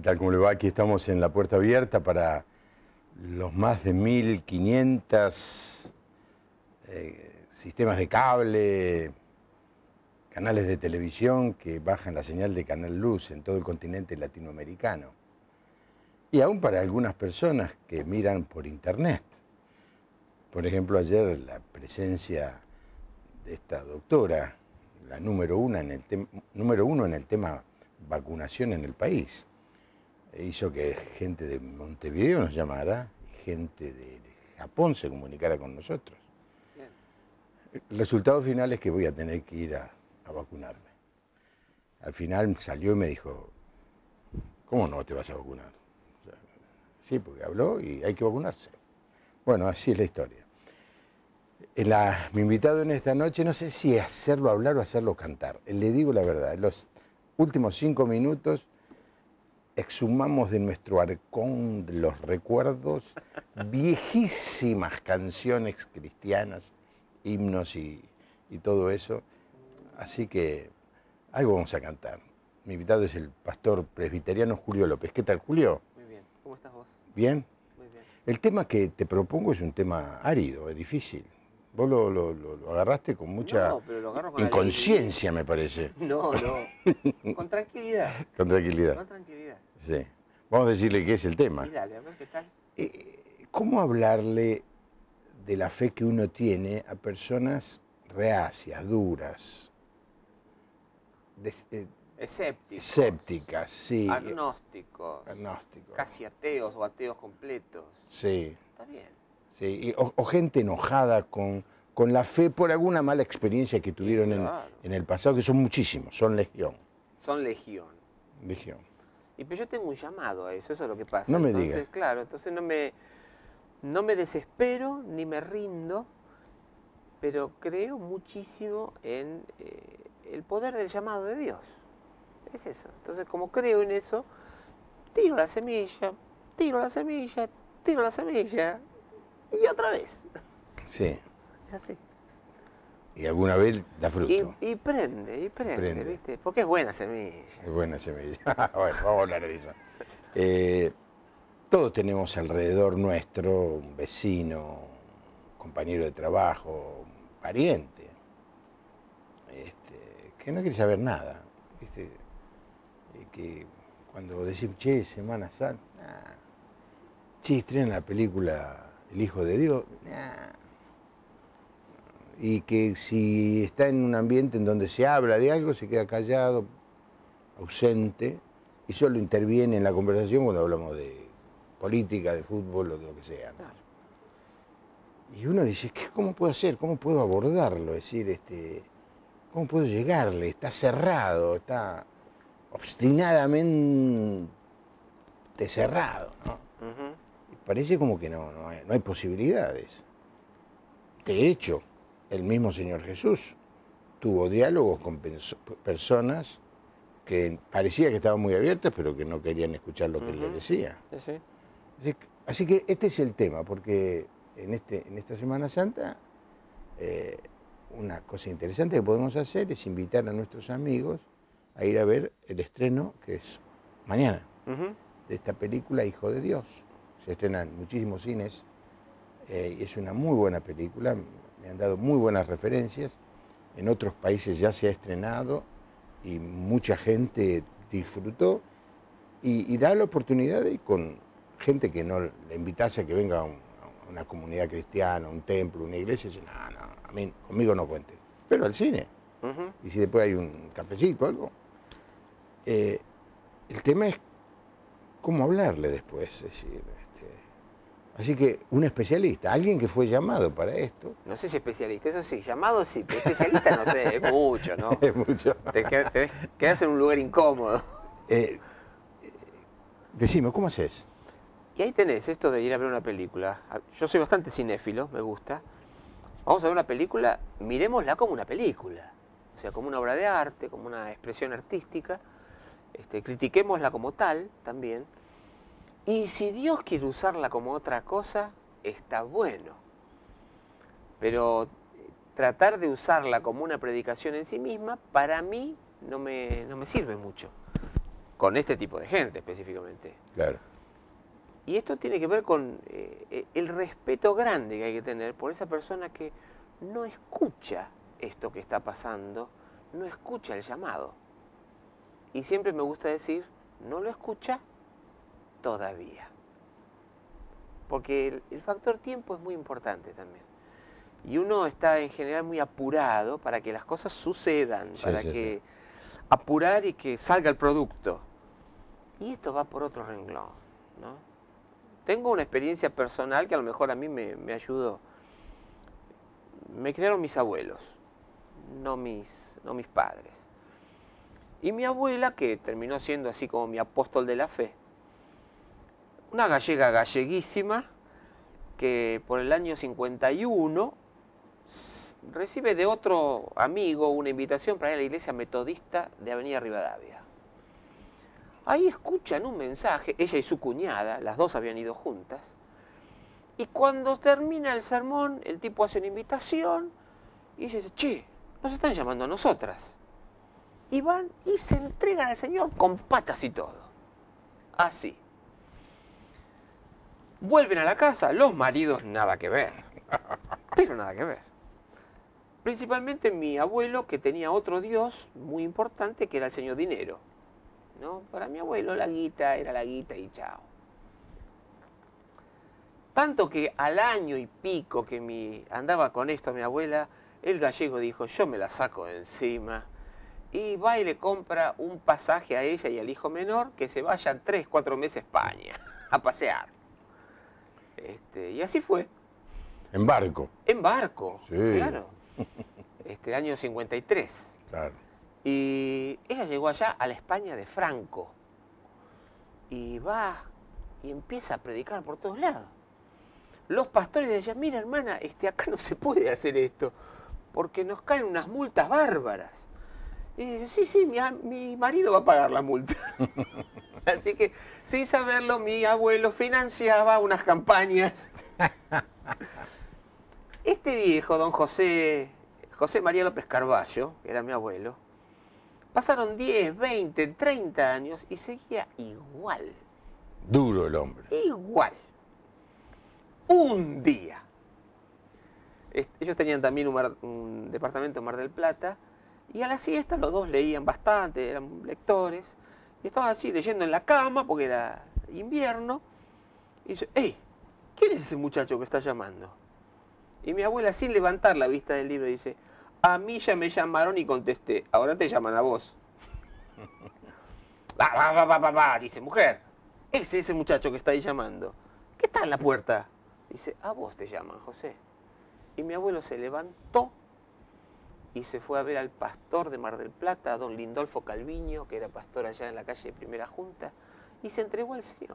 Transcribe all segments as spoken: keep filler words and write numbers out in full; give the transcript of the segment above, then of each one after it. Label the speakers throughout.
Speaker 1: tal? ¿Cómo le va? Aquí estamos en la puerta abierta para los más de mil quinientos eh, sistemas de cable, canales de televisión que bajan la señal de Canal Luz en todo el continente latinoamericano. Y aún para algunas personas que miran por internet. Por ejemplo, ayer la presencia de esta doctora, la número uno en el, número uno en el tema vacunación en el país, hizo que gente de Montevideo nos llamara, gente de Japón se comunicara con nosotros. Bien. El resultado final es que voy a tener que ir a, a vacunarme. Al final salió y me dijo, ¿cómo no te vas a vacunar? O sea, sí, porque habló y hay que vacunarse. Bueno, así es la historia. La, mi invitado en esta noche, no sé si hacerlo hablar o hacerlo cantar. Le digo la verdad, en los últimos cinco minutos exhumamos de nuestro arcón de los recuerdos viejísimas canciones cristianas, himnos y, y todo eso. Así que algo vamos a cantar. Mi invitado es el pastor presbiteriano Julio López. ¿Qué tal, Julio?
Speaker 2: Muy bien. ¿Cómo estás vos?
Speaker 1: ¿Bien?
Speaker 2: Muy bien.
Speaker 1: El tema que te propongo es un tema árido, es difícil. Vos lo, lo, lo, lo agarraste con mucha
Speaker 2: no, pero lo agarro con
Speaker 1: inconsciencia, me parece.
Speaker 2: No, no. Con tranquilidad.
Speaker 1: Con tranquilidad.
Speaker 2: Con tranquilidad.
Speaker 1: Sí. Vamos a decirle qué es el tema.
Speaker 2: Y dale, a ver qué tal.
Speaker 1: Eh, ¿Cómo hablarle de la fe que uno tiene a personas reacias, duras, de, eh,
Speaker 2: escépticos,
Speaker 1: escépticas, sí,
Speaker 2: agnósticos,
Speaker 1: agnósticos,
Speaker 2: casi ateos o ateos completos?
Speaker 1: Sí.
Speaker 2: Está bien.
Speaker 1: Sí, y, o, o gente enojada con, con la fe por alguna mala experiencia que tuvieron sí, claro. en, en el pasado, que son muchísimos, son legión.
Speaker 2: Son legión.
Speaker 1: Legión.
Speaker 2: Y pero yo tengo un llamado a eso, eso es lo que pasa.
Speaker 1: No me
Speaker 2: entonces,
Speaker 1: digas.
Speaker 2: Claro, entonces no me, no me desespero ni me rindo, pero creo muchísimo en eh, el poder del llamado de Dios. Es eso. Entonces, como creo en eso, tiro la semilla, tiro la semilla, tiro la semilla. Y otra vez.
Speaker 1: Sí.
Speaker 2: Es así.
Speaker 1: Y alguna vez da fruto.
Speaker 2: Y, y prende, y prende, prende, ¿viste? Porque es buena semilla.
Speaker 1: Es buena semilla. Bueno, vamos a hablar de eso. Eh, todos tenemos alrededor nuestro un vecino, un compañero de trabajo, un pariente, este, que no quiere saber nada, ¿viste? Y que cuando decimos, che, Semana Santa, nah. Che, estrenan la película El Hijo de Dios, nah. Y que si está en un ambiente en donde se habla de algo, se queda callado, ausente, y solo interviene en la conversación cuando hablamos de política, de fútbol o de lo que sea, ¿no? Y uno dice, ¿cómo puedo hacer? ¿Cómo puedo abordarlo? Es decir, este, ¿cómo puedo llegarle? Está cerrado, está obstinadamente cerrado, ¿no? Uh-huh. Parece como que no, no hay, no hay posibilidades. De hecho, el mismo Señor Jesús tuvo diálogos con personas que parecía que estaban muy abiertas, pero que no querían escuchar lo que uh-huh. él les decía. Sí, sí. Así, así que este es el tema, porque en, este, en esta Semana Santa eh, una cosa interesante que podemos hacer es invitar a nuestros amigos a ir a ver el estreno, que es mañana, uh-huh. de esta película Hijo de Dios. Se estrena en muchísimos cines eh, y es una muy buena película, me han dado muy buenas referencias, en otros países ya se ha estrenado y mucha gente disfrutó y, y da la oportunidad de ir con gente que no le invitase a que venga a, un, a una comunidad cristiana, un templo, una iglesia, y dice, no, no, a mí, conmigo no cuente, pero al cine, uh-huh. y si después hay un cafecito o algo. Eh, el tema es cómo hablarle después, es decir, así que un especialista, alguien que fue llamado para esto.
Speaker 2: No sé si especialista, eso sí, llamado sí, pero especialista no sé, es mucho, ¿no?
Speaker 1: Es mucho.
Speaker 2: Te quedas, te quedas en un lugar incómodo.
Speaker 1: Eh, eh, decime, ¿cómo haces?
Speaker 2: Y ahí tenés esto de ir a ver una película. Yo soy bastante cinéfilo, me gusta. Vamos a ver una película, miremosla como una película. O sea, como una obra de arte, como una expresión artística. Este, critiquémosla como tal también. Y si Dios quiere usarla como otra cosa, está bueno. Pero tratar de usarla como una predicación en sí misma, para mí no me, no me sirve mucho. con este tipo de gente específicamente.
Speaker 1: Claro.
Speaker 2: Y esto tiene que ver con eh, el respeto grande que hay que tener por esa persona que no escucha esto que está pasando, no escucha el llamado. Y siempre me gusta decir, no lo escucha todavía. Porque el, el factor tiempo es muy importante también. Y uno está en general muy apurado para que las cosas sucedan,
Speaker 1: Sí,
Speaker 2: para
Speaker 1: sí,
Speaker 2: que
Speaker 1: sí.
Speaker 2: apurar y que salga el producto. Y esto va por otro renglón, ¿no? Tengo una experiencia personal que a lo mejor a mí me, me ayudó. Me criaron mis abuelos, no mis, no mis padres. Y mi abuela, que terminó siendo así como mi apóstol de la fe, una gallega galleguísima, que por el año cincuenta y uno recibe de otro amigo una invitación para ir a la iglesia metodista de Avenida Rivadavia. Ahí escuchan un mensaje, ella y su cuñada, las dos habían ido juntas, y cuando termina el sermón, el tipo hace una invitación y ella dice, che, nos están llamando a nosotras. Y van y se entregan al Señor con patas y todo. Así. Vuelven a la casa, los maridos nada que ver, pero nada que ver. Principalmente mi abuelo, que tenía otro dios muy importante, que era el señor dinero, ¿no? Para mi abuelo la guita era la guita y chao. Tanto que al año y pico que mi, andaba con esto mi abuela, el gallego dijo, yo me la saco de encima. Y va y le compra un pasaje a ella y al hijo menor que se vayan tres, cuatro meses a España a pasear. Este, y así fue.
Speaker 1: En barco.
Speaker 2: En barco,
Speaker 1: Sí.
Speaker 2: claro. Este año cincuenta y tres.
Speaker 1: Claro.
Speaker 2: Y ella llegó allá a la España de Franco. Y va y empieza a predicar por todos lados. Los pastores decían, mira hermana, este, acá no se puede hacer esto, porque nos caen unas multas bárbaras. Y dice, sí, sí, mi, mi marido va a pagar la multa. Así que, sin saberlo, mi abuelo financiaba unas campañas. Este viejo, don José, José María López Carballo, que era mi abuelo, pasaron diez, veinte, treinta años y seguía igual.
Speaker 1: Duro el hombre.
Speaker 2: Igual. Un día. Ellos tenían también un, mar, un departamento en Mar del Plata y a la siesta los dos leían bastante, eran lectores y estaban así leyendo en la cama porque era invierno y dice, ¡hey! ¿Quién es ese muchacho que está llamando? Y mi abuela, sin levantar la vista del libro, dice, a mí ya me llamaron y contesté, ahora te llaman a vos. Va, va, va, va, va, va, dice, mujer, ese es ese muchacho que está ahí llamando. ¿Qué está en la puerta? Dice, a vos te llaman, José. Y mi abuelo se levantó y se fue a ver al pastor de Mar del Plata, a don Lindolfo Calviño, que era pastor allá en la calle Primera Junta, y se entregó al Señor.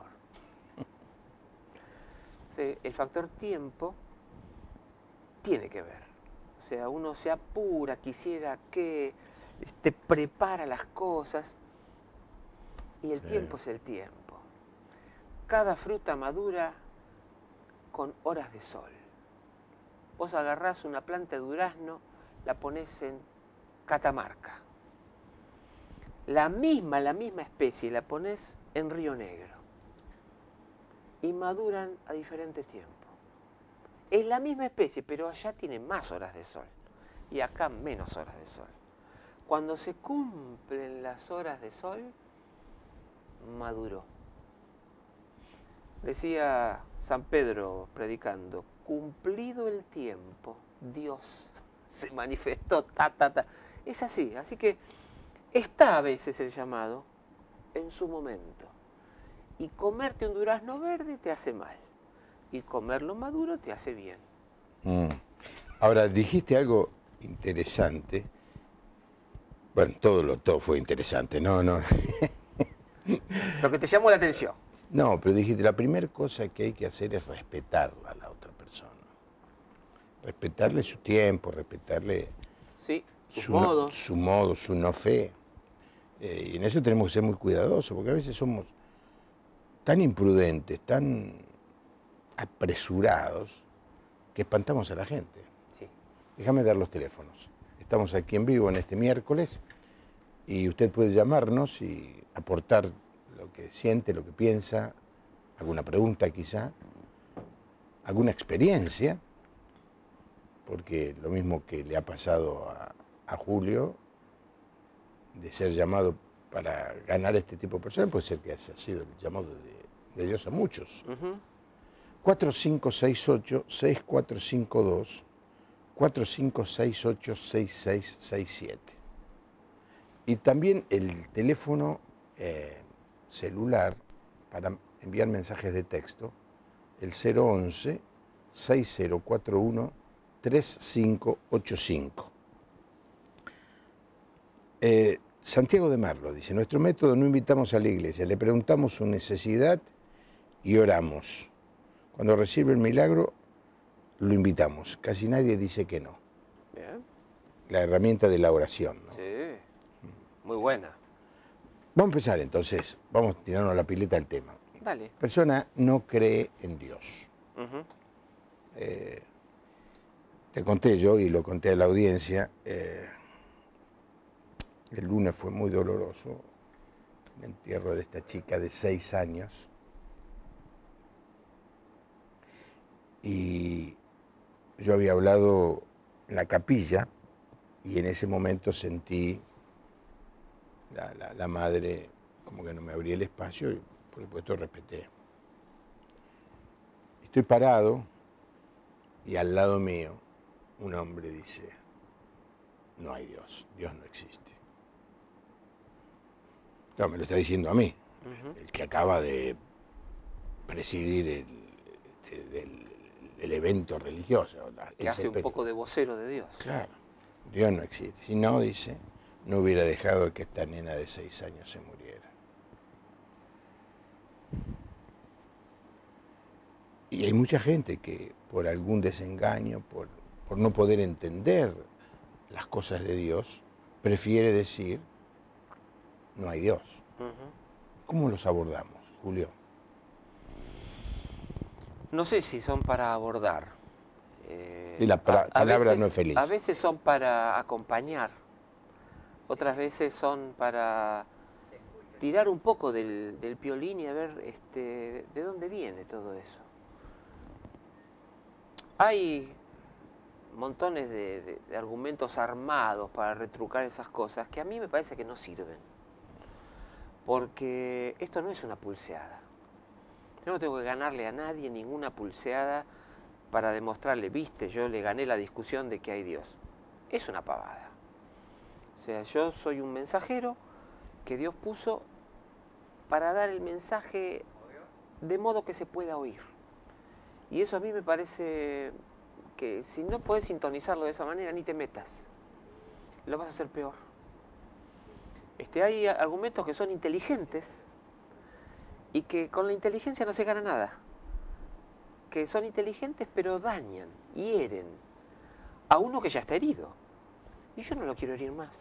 Speaker 2: O sea, el factor tiempo tiene que ver. O sea, uno se apura, quisiera que te prepara las cosas, y el sí. tiempo es el tiempo. Cada fruta madura con horas de sol. Vos agarrás una planta de durazno, la ponés en Catamarca. La misma, la misma especie la ponés en Río Negro. Y maduran a diferente tiempo. Es la misma especie, pero allá tiene más horas de sol. Y acá menos horas de sol. Cuando se cumplen las horas de sol, maduró. Decía San Pedro predicando, cumplido el tiempo, Dios se manifestó, ta, ta, ta. Es así, así que está a veces el llamado en su momento. Y comerte un durazno verde te hace mal. Y comerlo maduro te hace bien.
Speaker 1: Mm. Ahora, dijiste algo interesante. Bueno, todo, lo, todo fue interesante, no, no.
Speaker 2: Lo que te llamó la atención.
Speaker 1: No, pero dijiste, la primera cosa que hay que hacer es respetarla a la otra persona. Respetarle su tiempo, respetarle
Speaker 2: sí, sus
Speaker 1: su,
Speaker 2: modos.
Speaker 1: No, su modo, su no fe. Eh, y en eso tenemos que ser muy cuidadosos, porque a veces somos tan imprudentes, tan apresurados, que espantamos a la gente.
Speaker 2: Sí.
Speaker 1: Déjame dar los teléfonos. Estamos aquí en vivo en este miércoles. Y usted puede llamarnos y aportar lo que siente, lo que piensa, alguna pregunta quizá, alguna experiencia, porque lo mismo que le ha pasado a, a Julio, de ser llamado para ganar este tipo de personas, puede ser que haya sido el llamado de, de Dios a muchos.
Speaker 2: Uh-huh.
Speaker 1: cuatro cinco seis ocho, seis cuatro cinco dos, cuatro cinco seis ocho, seis seis seis siete. Y también el teléfono eh, celular para enviar mensajes de texto, el cero once, seis cero cuatro uno, tres cinco ocho cinco. Eh, Santiago de Merlo dice, nuestro método no invitamos a la iglesia, le preguntamos su necesidad y oramos. Cuando recibe el milagro, lo invitamos. Casi nadie dice que no.
Speaker 2: Bien.
Speaker 1: La herramienta de la oración, ¿no?
Speaker 2: Sí, muy buena.
Speaker 1: Vamos a empezar entonces, vamos a tirarnos la pileta del tema.
Speaker 2: Dale.
Speaker 1: La persona no cree en Dios.
Speaker 2: Uh-huh.
Speaker 1: eh, te conté yo y lo conté a la audiencia, eh, el lunes fue muy doloroso, el entierro de esta chica de seis años. Y yo había hablado en la capilla y en ese momento sentí la, la, la madre como que no me abría el espacio y por supuesto respeté. Estoy parado y al lado mío un hombre dice, no hay Dios, Dios no existe. Claro, me lo está diciendo a mí, uh-huh. el que acaba de presidir el, este, el, el evento religioso.
Speaker 2: Que hace un poco de vocero de Dios.
Speaker 1: Claro, Dios no existe. Si no, dice, no hubiera dejado que esta nena de seis años se muriera. Y hay mucha gente que por algún desengaño, por, por no poder entender las cosas de Dios, prefiere decir, no hay Dios. Uh-huh. ¿Cómo los abordamos, Julio?
Speaker 2: No sé si son para abordar. Eh,
Speaker 1: y la pra-
Speaker 2: a, a
Speaker 1: palabra
Speaker 2: veces,
Speaker 1: no es feliz.
Speaker 2: A veces son para acompañar, otras veces son para tirar un poco del, del piolín y a ver este, de dónde viene todo eso. Hay montones de, de, de argumentos armados para retrucar esas cosas que a mí me parece que no sirven. Porque esto no es una pulseada. Yo no tengo que ganarle a nadie ninguna pulseada para demostrarle, viste, yo le gané la discusión de que hay Dios. Es una pavada. O sea, yo soy un mensajero que Dios puso para dar el mensaje de modo que se pueda oír. Y eso a mí me parece que si no podés sintonizarlo de esa manera, ni te metas. Lo vas a hacer peor. Este, hay argumentos que son inteligentes y que con la inteligencia no se gana nada. Que son inteligentes pero dañan, hieren a uno que ya está herido. Y yo no lo quiero herir más.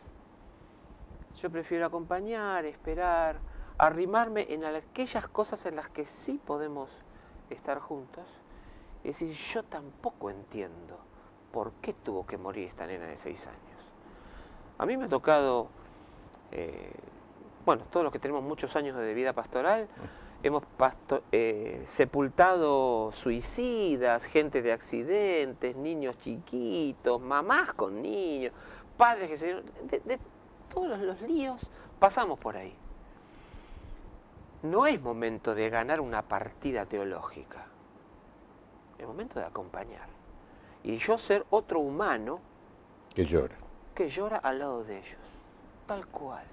Speaker 2: Yo prefiero acompañar, esperar, arrimarme en aquellas cosas en las que sí podemos estar juntos. Es decir, yo tampoco entiendo por qué tuvo que morir esta nena de seis años. A mí me ha tocado, eh, bueno, todos los que tenemos muchos años de vida pastoral, hemos pasto eh, sepultado suicidas, gente de accidentes, niños chiquitos, mamás con niños, padres que se... De, de todos los, los líos pasamos por ahí. No es momento de ganar una partida teológica. Es momento de acompañar. Y yo ser otro humano...
Speaker 1: Que llora.
Speaker 2: Que llora al lado de ellos. Tal cual.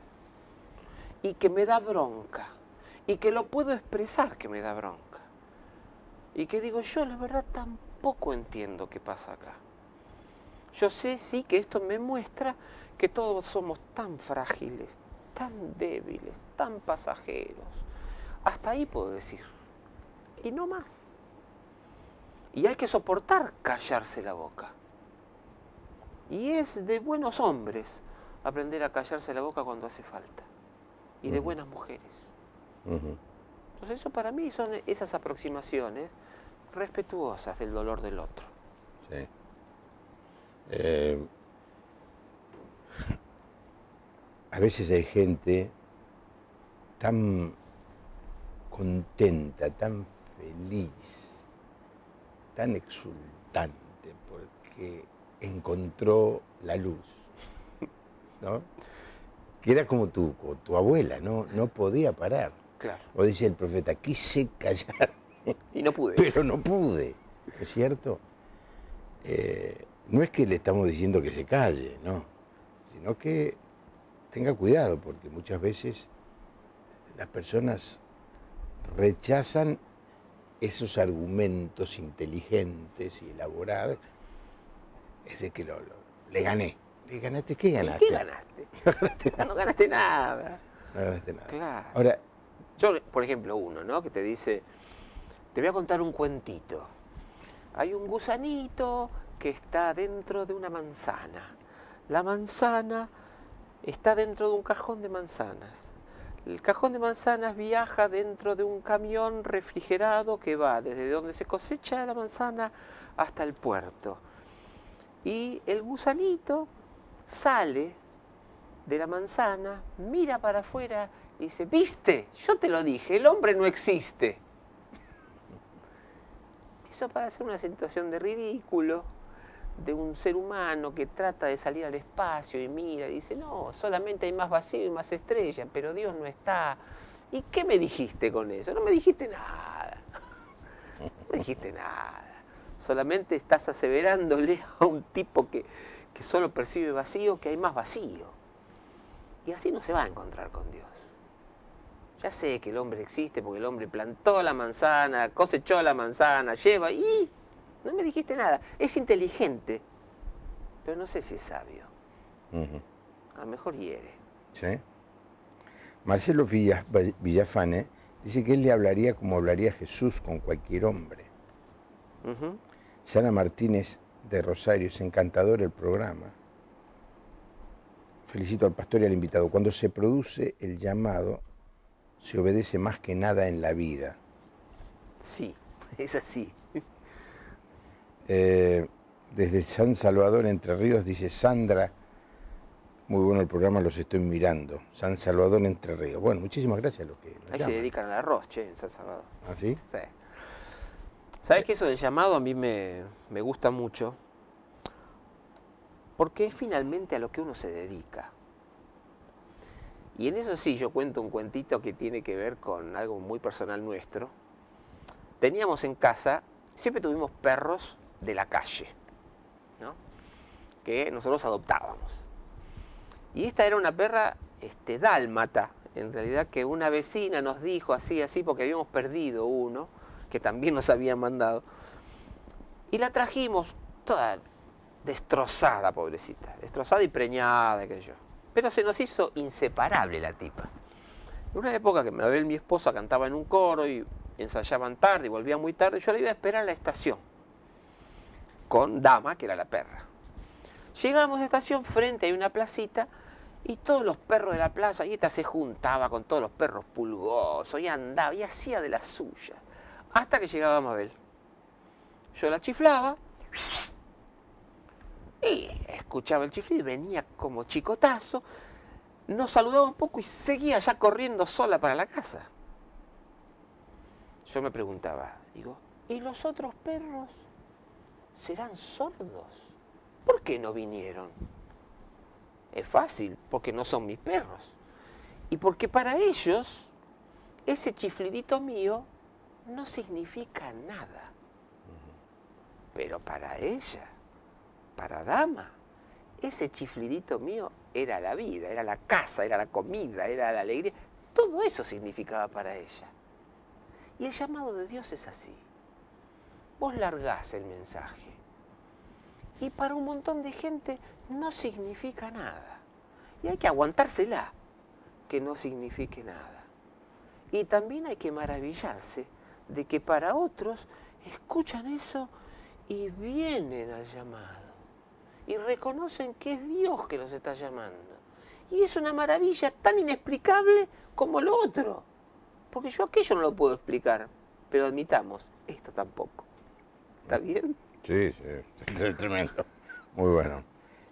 Speaker 2: Y que me da bronca. Y que lo puedo expresar que me da bronca. Y que digo, yo la verdad tampoco entiendo qué pasa acá. Yo sé sí que esto me muestra que todos somos tan frágiles, tan débiles, tan pasajeros. Hasta ahí puedo decir. Y no más. Y hay que soportar callarse la boca. Y es de buenos hombres aprender a callarse la boca cuando hace falta. Y de buenas mujeres. Uh-huh. Entonces eso para mí son esas aproximaciones respetuosas del dolor del otro.
Speaker 1: Sí. Eh, a veces hay gente tan contenta, tan feliz, tan exultante porque encontró la luz, ¿no? Que era como tu, como tu abuela, ¿no? No podía parar.
Speaker 2: Claro.
Speaker 1: O dice el profeta, quise callar.
Speaker 2: Y no pude.
Speaker 1: Pero no pude, ¿no es cierto? Eh, no es que le estamos diciendo que se calle, no, sino que tenga cuidado, porque muchas veces las personas rechazan esos argumentos inteligentes y elaborados. Es de que lo, lo, le gané. ¿Le ganaste? ¿Qué ganaste?
Speaker 2: ¿Y qué ganaste? No ganaste nada. No ganaste nada.
Speaker 1: No ganaste nada.
Speaker 2: Claro.
Speaker 1: Ahora,
Speaker 2: yo, por ejemplo, uno, ¿no? Que te dice, te voy a contar un cuentito. Hay un gusanito que está dentro de una manzana. La manzana está dentro de un cajón de manzanas. El cajón de manzanas viaja dentro de un camión refrigerado que va desde donde se cosecha la manzana hasta el puerto. Y el gusanito sale de la manzana, mira para afuera y dice, ¿viste? Yo te lo dije, el hombre no existe. Eso para hacer una situación de ridículo, de un ser humano que trata de salir al espacio y mira y dice, no, solamente hay más vacío y más estrellas, pero Dios no está. ¿Y qué me dijiste con eso? No me dijiste nada. No me dijiste nada. Solamente estás aseverándole a un tipo que, que solo percibe vacío, que hay más vacío. Y así no se va a encontrar con Dios. Ya sé que el hombre existe porque el hombre plantó la manzana, cosechó la manzana, lleva y no me dijiste nada. Es inteligente, pero no sé si es sabio. Uh-huh. A lo mejor hiere.
Speaker 1: ¿Sí? Marcelo Villafane dice que él le hablaría como hablaría Jesús con cualquier hombre. Uh-huh. Sana Martínez de Rosario, es encantador el programa. Felicito al pastor y al invitado. Cuando se produce el llamado, se obedece más que nada en la vida.
Speaker 2: Sí, es así.
Speaker 1: Eh, desde San Salvador, Entre Ríos, dice Sandra, muy bueno el programa, los estoy mirando. San Salvador, Entre Ríos. Bueno, muchísimas gracias a los que nos
Speaker 2: Ahí
Speaker 1: llaman.
Speaker 2: Se dedican al arroz, che, en San Salvador.
Speaker 1: ¿Ah, sí?
Speaker 2: Sí. ¿Sabes que eso del llamado a mí me, me gusta mucho? Porque es finalmente a lo que uno se dedica. Y en eso sí, yo cuento un cuentito que tiene que ver con algo muy personal nuestro. Teníamos en casa, siempre tuvimos perros de la calle, ¿no? Que nosotros adoptábamos. Y esta era una perra este, dálmata, en realidad, que una vecina nos dijo así, así, porque habíamos perdido uno, que también nos habían mandado. Y la trajimos toda destrozada, pobrecita, destrozada y preñada, qué sé yo. Pero se nos hizo inseparable la tipa. En una época que Mabel, mi esposa, cantaba en un coro y ensayaban tarde y volvían muy tarde, yo la iba a esperar a la estación con Dama, que era la perra. Llegamos a la estación, frente hay una placita y todos los perros de la plaza, y esta se juntaba con todos los perros pulgosos y andaba y hacía de las suyas. Hasta que llegaba Mabel. Yo la chiflaba y escuchaba el chiflido y venía como chicotazo, nos saludaba un poco y seguía ya corriendo sola para la casa. Yo me preguntaba, digo, ¿y los otros perros serán sordos? ¿Por qué no vinieron? Es fácil, porque no son mis perros. Y porque para ellos, ese chiflidito mío no significa nada. Pero para ella, para Dama, ese chiflidito mío era la vida, era la casa, era la comida, era la alegría. Todo eso significaba para ella. Y el llamado de Dios es así. Vos largás el mensaje. Y para un montón de gente no significa nada. Y hay que aguantársela, que no signifique nada. Y también hay que maravillarse de que para otros escuchan eso y vienen al llamado. Y reconocen que es Dios que los está llamando. Y es una maravilla tan inexplicable como lo otro. Porque yo aquello no lo puedo explicar. Pero admitamos, esto tampoco. ¿Está bien?
Speaker 1: Sí, sí, tremendo. Muy bueno.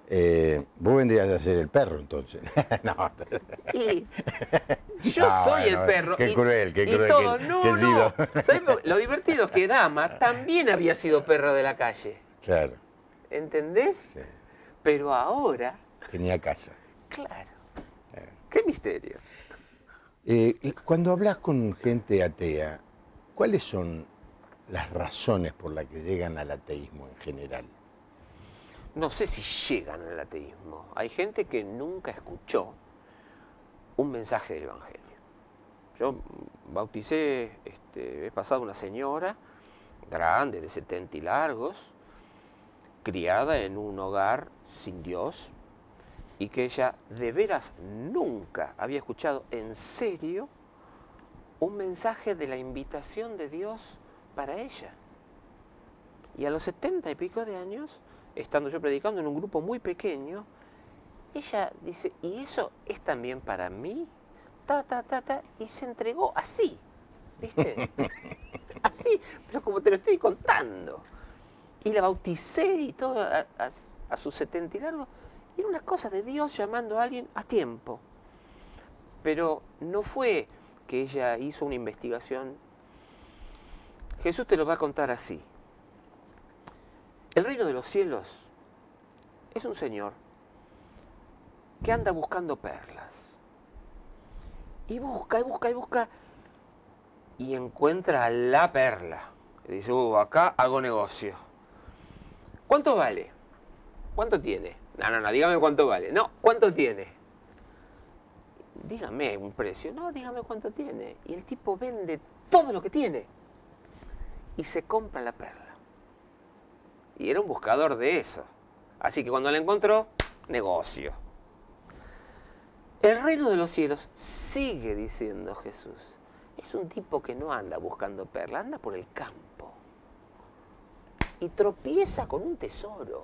Speaker 1: Eh, vos vendrías a ser el perro, entonces. No.
Speaker 2: Y yo
Speaker 1: Ah,
Speaker 2: soy
Speaker 1: bueno,
Speaker 2: el perro.
Speaker 1: qué
Speaker 2: y,
Speaker 1: cruel, qué
Speaker 2: y
Speaker 1: cruel
Speaker 2: todo.
Speaker 1: que-
Speaker 2: no,
Speaker 1: que he
Speaker 2: no.
Speaker 1: sido.
Speaker 2: ¿Sabés lo, lo divertido es que Dama también había sido perro de la calle?
Speaker 1: Claro,
Speaker 2: ¿Entendés?
Speaker 1: sí.
Speaker 2: Pero ahora,
Speaker 1: Tenía casa.
Speaker 2: claro. Qué misterio.
Speaker 1: Eh, cuando hablas con gente atea, ¿cuáles son las razones por las que llegan al ateísmo en general?
Speaker 2: No sé si llegan al ateísmo. Hay gente que nunca escuchó un mensaje del Evangelio. Yo bauticé, este, he pasado una señora grande, de setenta y largos, criada en un hogar sin Dios, y que ella de veras nunca había escuchado en serio un mensaje de la invitación de Dios para ella. Y a los setenta y pico de años, estando yo predicando en un grupo muy pequeño, ella dice, ¿y eso es también para mí? Ta, ta, ta, ta, y se entregó así, ¿viste? Así, pero como te lo estoy contando. Y la bauticé y todo a, a, a sus setenta y largos. Era una cosa de Dios llamando a alguien a tiempo. Pero no fue que ella hizo una investigación. Jesús te lo va a contar así. El reino de los cielos es un señor que anda buscando perlas. Y busca, y busca, y busca. Y encuentra la perla. Y dice, uh, acá hago negocio. ¿Cuánto vale? ¿Cuánto tiene? No, no, no, dígame cuánto vale. No, ¿cuánto tiene? Dígame un precio. No, dígame cuánto tiene. Y el tipo vende todo lo que tiene. Y se compra la perla. Y era un buscador de eso. Así que cuando la encontró, negocio. El reino de los cielos, sigue diciendo Jesús, es un tipo que no anda buscando perla, anda por el campo. Y tropieza con un tesoro.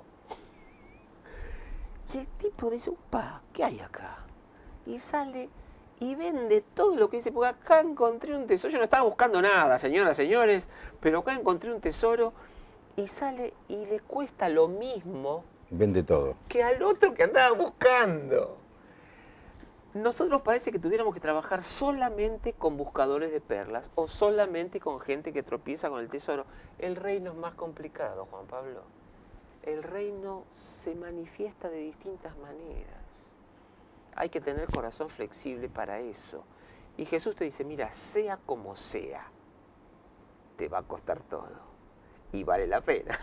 Speaker 2: Y el tipo dice, upa, ¿qué hay acá? Y sale y vende todo lo que dice, porque acá encontré un tesoro. Yo no estaba buscando nada, señoras, señores, pero acá encontré un tesoro. Y sale y le cuesta lo mismo.
Speaker 1: Vende todo.
Speaker 2: Que al otro que andaba buscando. Nosotros parece que tuviéramos que trabajar solamente con buscadores de perlas o solamente con gente que tropieza con el tesoro. El reino es más complicado, Juan Pablo. El reino se manifiesta de distintas maneras. Hay que tener corazón flexible para eso. Y Jesús te dice, mira, sea como sea, te va a costar todo. Y vale la pena.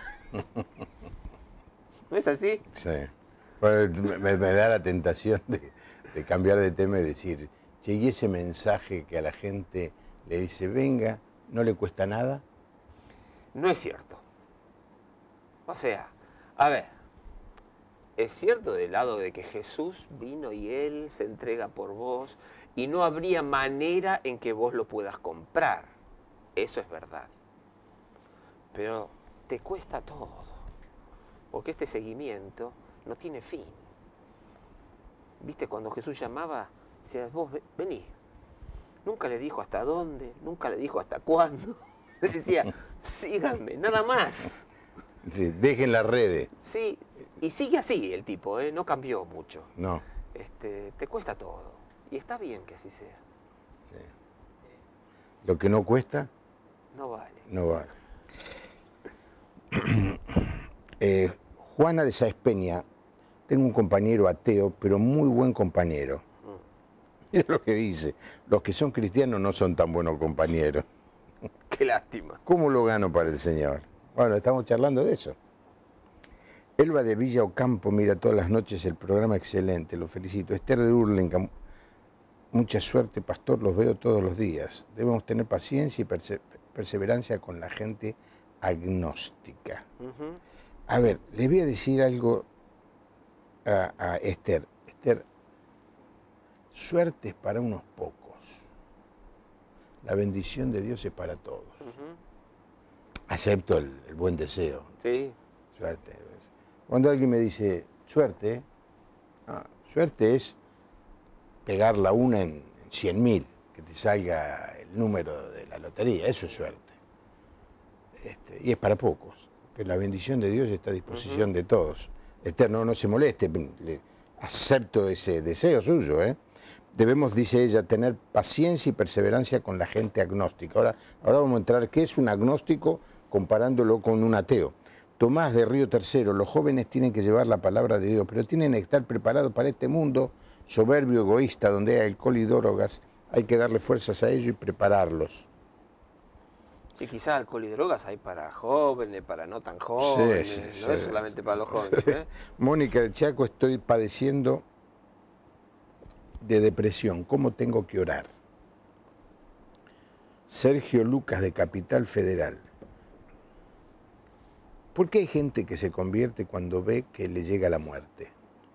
Speaker 2: ¿No es así?
Speaker 1: Sí. Bueno, me, me da la tentación de, de cambiar de tema y decir, che, y ese mensaje que a la gente le dice, venga, no le cuesta nada.
Speaker 2: No es cierto. O sea, a ver, es cierto del lado de que Jesús vino y Él se entrega por vos y no habría manera en que vos lo puedas comprar. Eso es verdad. Pero te cuesta todo, porque este seguimiento no tiene fin. ¿Viste? Cuando Jesús llamaba, decía, vos vení. Nunca le dijo hasta dónde, nunca le dijo hasta cuándo. Le decía, síganme, nada más.
Speaker 1: Sí, dejen las redes.
Speaker 2: Sí, y sigue así el tipo, ¿eh? No cambió mucho.
Speaker 1: No.
Speaker 2: Este, te cuesta todo, y está bien que así sea.
Speaker 1: Sí. Lo que no cuesta,
Speaker 2: No vale.
Speaker 1: no vale. eh, Juana de Sáez Peña, tengo un compañero ateo, pero muy buen compañero. Mm. Es lo que dice, los que son cristianos no son tan buenos compañeros.
Speaker 2: Qué lástima.
Speaker 1: ¿Cómo lo gano para el Señor? Bueno, estamos charlando de eso. Elba de Villa Ocampo mira todas las noches el programa excelente, lo felicito. Esther de Hurlingham, mucha suerte, pastor, los veo todos los días. Debemos tener paciencia y perse perseverancia con la gente agnóstica. Uh-huh. A ver, le voy a decir algo a, a Esther. Esther, suerte es para unos pocos. La bendición de Dios es para todos. Uh-huh. Acepto el, el buen deseo.
Speaker 2: Sí.
Speaker 1: Suerte. Cuando alguien me dice, suerte, ah, suerte es pegar la una en cien mil, que te salga el número de la lotería, eso es suerte. Este, y es para pocos, pero la bendición de Dios está a disposición uh-huh. de todos. eterno, no se moleste, le acepto ese deseo suyo, ¿eh? Debemos, dice ella, tener paciencia y perseverancia con la gente agnóstica. Ahora, ahora vamos a entrar, ¿qué es un agnóstico comparándolo con un ateo? Tomás de Río Tercero, los jóvenes tienen que llevar la palabra de Dios, pero tienen que estar preparados para este mundo soberbio, egoísta, donde hay alcohol y drogas. Hay que darle fuerzas a ellos y prepararlos.
Speaker 2: Sí, quizás alcohol y drogas hay para jóvenes, para no tan jóvenes, sí, sí, no sí. es solamente para los jóvenes. ¿eh?
Speaker 1: Mónica de Chaco, estoy padeciendo de depresión. ¿Cómo tengo que orar? Sergio Lucas de Capital Federal. ¿Por qué hay gente que se convierte cuando ve que le llega la muerte?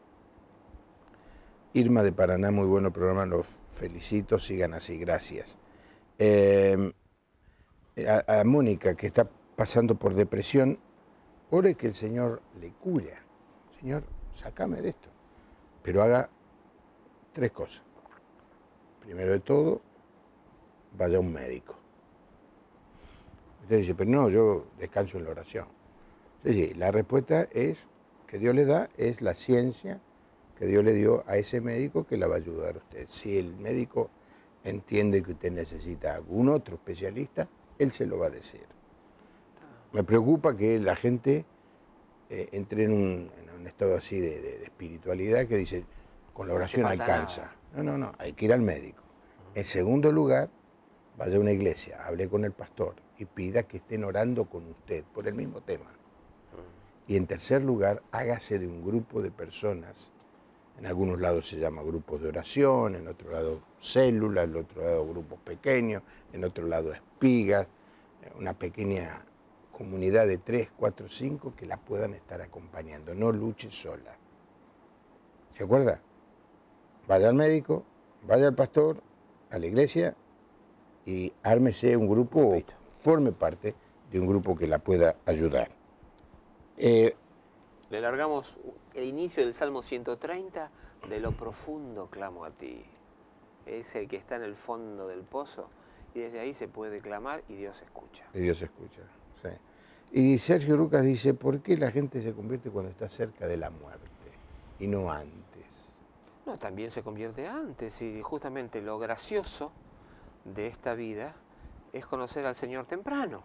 Speaker 1: Irma de Paraná, muy bueno programa, los felicito, sigan así, gracias. Eh, a, a Mónica, que está pasando por depresión, ore que el Señor le cura. Señor, sácame de esto. Pero haga tres cosas. Primero de todo, vaya a un médico. Usted dice, pero no, yo descanso en la oración. Sí, sí, la respuesta es que Dios le da, es la ciencia que Dios le dio a ese médico que la va a ayudar a usted. Si el médico entiende que usted necesita algún otro especialista, él se lo va a decir. Me preocupa que la gente eh, entre en un, en un estado así de, de, de espiritualidad que dice, con la oración no alcanza. No, no, no, hay que ir al médico. En segundo lugar, vaya a una iglesia, hable con el pastor y pida que estén orando con usted por el mismo tema. Y en tercer lugar, hágase de un grupo de personas. En algunos lados se llama grupos de oración, en otro lado células, en otro lado grupos pequeños, en otro lado espigas, una pequeña comunidad de tres, cuatro, cinco que la puedan estar acompañando. No luche sola. ¿Se acuerda? Vaya al médico, vaya al pastor, a la iglesia y ármese un grupo o forme parte de un grupo que la pueda ayudar. Eh,
Speaker 2: Le largamos el inicio del Salmo ciento treinta, de lo profundo clamo a ti. Es el que está en el fondo del pozo y desde ahí se puede clamar y Dios escucha.
Speaker 1: Y Dios escucha, sí. Y Sergio Lucas dice, ¿por qué la gente se convierte cuando está cerca de la muerte y no antes?
Speaker 2: No, también se convierte antes y justamente lo gracioso de esta vida es conocer al Señor temprano.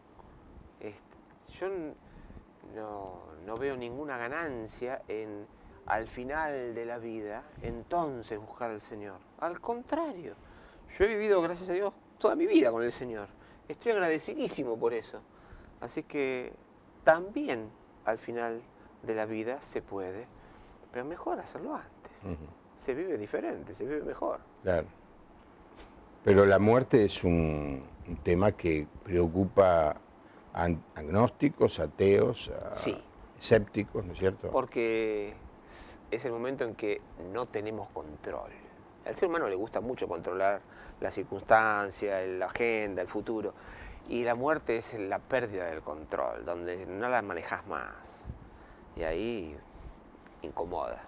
Speaker 2: Este, yo no, no veo ninguna ganancia en, al final de la vida, entonces buscar al Señor. Al contrario, yo he vivido, gracias a Dios, toda mi vida con el Señor. Estoy agradecidísimo por eso. Así que también al final de la vida se puede, pero mejor hacerlo antes. Uh-huh. Se vive diferente, se vive mejor.
Speaker 1: Claro. Pero la muerte es un, un tema que preocupa a agnósticos, ateos, a
Speaker 2: sí.
Speaker 1: escépticos, ¿no es cierto?
Speaker 2: Porque es el momento en que no tenemos control. Al ser humano le gusta mucho controlar la circunstancia, la agenda, el futuro. Y la muerte es la pérdida del control, donde no la manejas más. Y ahí incomoda.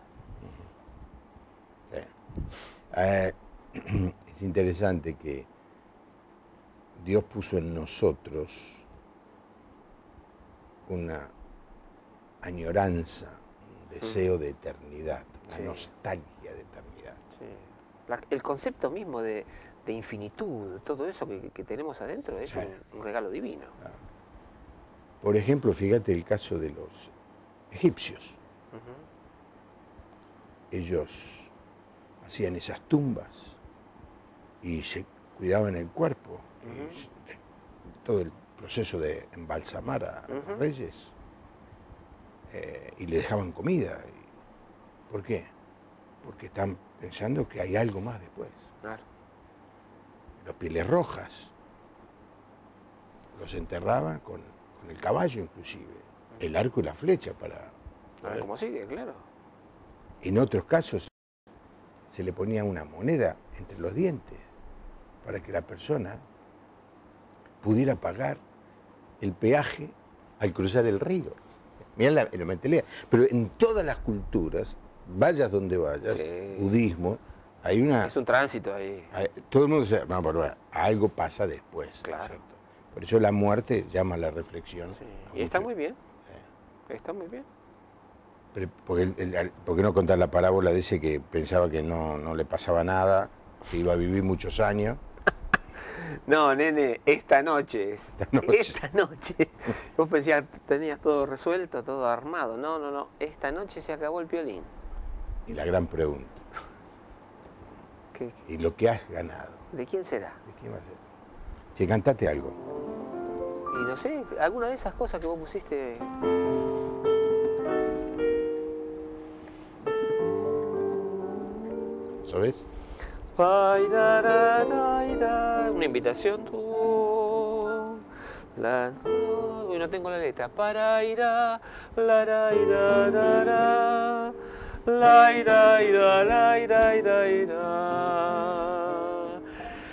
Speaker 1: Sí. Eh, es interesante que Dios puso en nosotros una añoranza, un deseo de eternidad, una sí. nostalgia de eternidad.
Speaker 2: Sí. La, el concepto mismo de, de infinitud, todo eso que, que tenemos adentro es sí. un, un regalo divino.
Speaker 1: Claro. Por ejemplo, fíjate el caso de los egipcios. Uh-huh. Ellos hacían esas tumbas y se cuidaban el cuerpo. Uh-huh. Y todo el proceso de embalsamar a uh-huh. los reyes eh, y le dejaban comida. ¿Por qué? Porque están pensando que hay algo más después.
Speaker 2: Claro.
Speaker 1: Los pieles rojas los enterraban con, con el caballo inclusive, uh-huh. el arco y la flecha para...
Speaker 2: para como sigue, claro.
Speaker 1: En otros casos se le ponía una moneda entre los dientes para que la persona pudiera pagar el peaje al cruzar el río. Mirá la, la mentalidad. Pero en todas las culturas, vayas donde vayas, sí. budismo, hay una...
Speaker 2: Es un tránsito ahí.
Speaker 1: Hay, todo el mundo dice, no, pero bueno, algo pasa después.
Speaker 2: Claro.
Speaker 1: ¿Cierto? Por eso la muerte llama a la reflexión.
Speaker 2: Sí. Y está muy bien. Sí. Está muy bien.
Speaker 1: Porque, el, el, porque no contar la parábola de ese que pensaba que no, no le pasaba nada, que iba a vivir muchos años.
Speaker 2: No, nene, esta noche es.
Speaker 1: Esta noche.
Speaker 2: Esta noche. Vos pensías que tenías todo resuelto, todo armado. No, no, no. Esta noche se acabó el piolín.
Speaker 1: Y la gran pregunta.
Speaker 2: ¿Qué?
Speaker 1: ¿Y lo que has ganado?
Speaker 2: ¿De quién será?
Speaker 1: ¿De quién va a ser? Che, cantate algo.
Speaker 2: Y no sé, alguna de esas cosas que vos pusiste.
Speaker 1: ¿Sabes?
Speaker 2: Una invitación. La, uy, no tengo la letra. Para ir a la ra ira ra ra la ira ira la ira ira ira.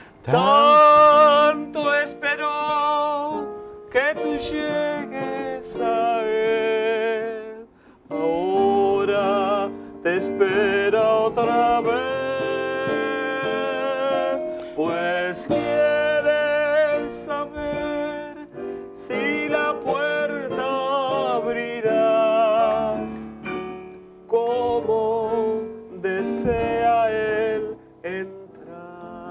Speaker 2: Tanto espero que tú llegues a él. Ahora te espera otra vez. Pues quieres saber si la puerta abrirás, como desea él entrar.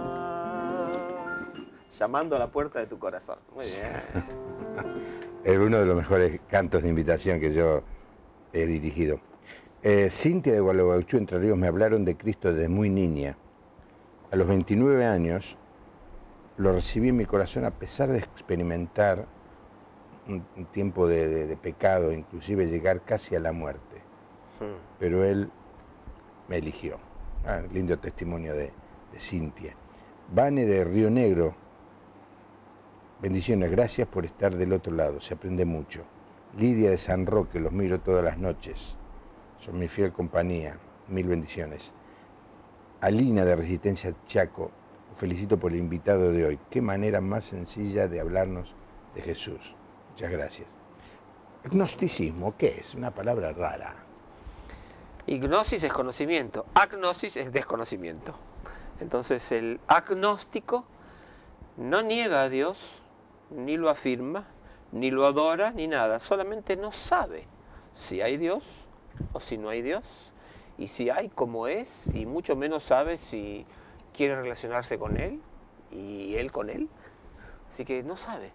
Speaker 2: Llamando a la puerta de tu corazón. Muy bien.
Speaker 1: Es uno de los mejores cantos de invitación que yo he dirigido. Eh, Cintia de Gualeguaychú, Entre Ríos, me hablaron de Cristo desde muy niña. A los veintinueve años lo recibí en mi corazón a pesar de experimentar un, un tiempo de, de, de pecado, inclusive llegar casi a la muerte.
Speaker 2: Hmm.
Speaker 1: Pero Él me eligió. Ah, lindo testimonio de, de Cintia. Vane de Río Negro, bendiciones, gracias por estar del otro lado, se aprende mucho. Lidia de San Roque, los miro todas las noches, son mi fiel compañía, mil bendiciones. Alina de Resistencia Chaco, felicito por el invitado de hoy. Qué manera más sencilla de hablarnos de Jesús. Muchas gracias. Gnosticismo, ¿qué es? Una palabra rara.
Speaker 2: Y gnosis es conocimiento, agnosis es desconocimiento. Entonces el agnóstico no niega a Dios, ni lo afirma, ni lo adora, ni nada. Solamente no sabe si hay Dios o si no hay Dios. Y si hay, cómo es, y mucho menos sabe si quiere relacionarse con él y él con él. Así que no sabe.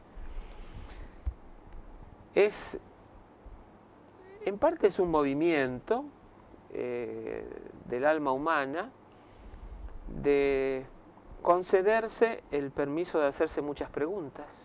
Speaker 2: Es, en parte es un movimiento eh, del alma humana de concederse el permiso de hacerse muchas preguntas.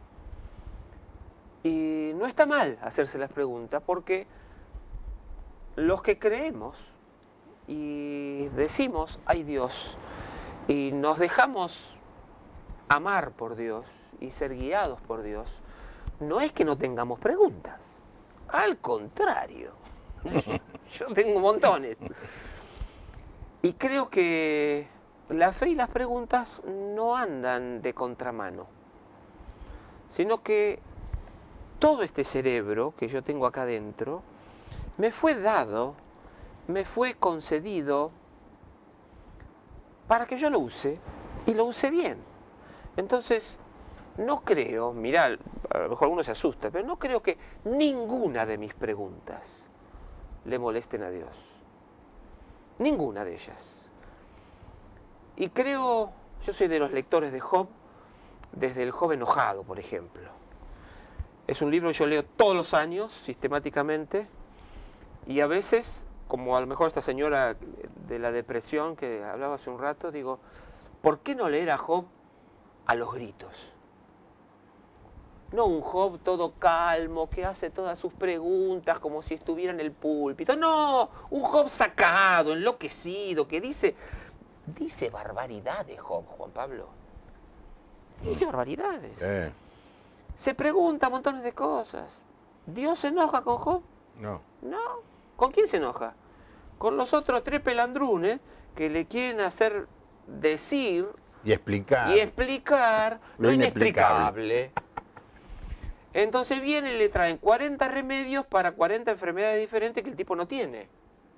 Speaker 2: Y no está mal hacerse las preguntas porque los que creemos y decimos, hay Dios, y nos dejamos amar por Dios y ser guiados por Dios, no es que no tengamos preguntas, al contrario, yo tengo montones. Y creo que la fe y las preguntas no andan de contramano, sino que todo este cerebro que yo tengo acá adentro me fue dado, me fue concedido para que yo lo use y lo use bien. Entonces, no creo, mirá, a lo mejor uno se asusta, pero no creo que ninguna de mis preguntas le molesten a Dios. Ninguna de ellas. Y creo, yo soy de los lectores de Job, desde el Job enojado, por ejemplo. Es un libro que yo leo todos los años, sistemáticamente, y a veces, como a lo mejor esta señora de la depresión que hablaba hace un rato, digo, ¿por qué no leer a Job a los gritos? No un Job todo calmo, que hace todas sus preguntas como si estuviera en el púlpito. No, un Job sacado, enloquecido, que dice, dice barbaridades Job, Juan Pablo. Dice barbaridades.
Speaker 1: Eh,
Speaker 2: Se pregunta montones de cosas. ¿Dios se enoja con Job?
Speaker 1: no.
Speaker 2: No. ¿Con quién se enoja? Con los otros tres pelandrunes que le quieren hacer decir
Speaker 1: Y explicar.
Speaker 2: y explicar
Speaker 1: Lo
Speaker 2: lo
Speaker 1: inexplicable.
Speaker 2: inexplicable. Entonces vienen y le traen cuarenta remedios para cuarenta enfermedades diferentes que el tipo no tiene.